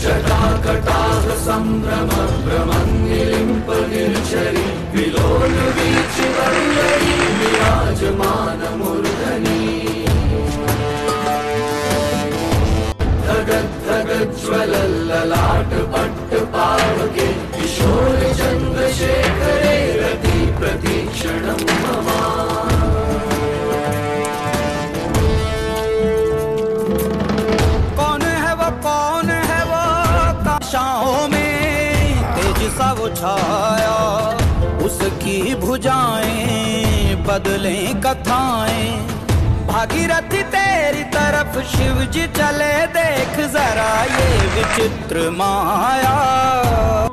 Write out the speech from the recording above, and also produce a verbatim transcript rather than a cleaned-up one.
जटाकटाह सम्भ्रम भ्रमन्निलिम्प निर्झरि विलोल वीचिवल्लरी विराजमान मूर्धनि धगद् धगद् ज्वलल्ललाट पट्ट पावके किशोर चन्द्रशेखरे रति प्रतीक्षणं मम। कौन है वो कौन है वो कक्षाओं में तेज सा वो छाया, उसकी भुजाएं बदलें कथाएं। भागीरथी तेरी तरफ शिव जी चले, देख जरा ये विचित्र माया।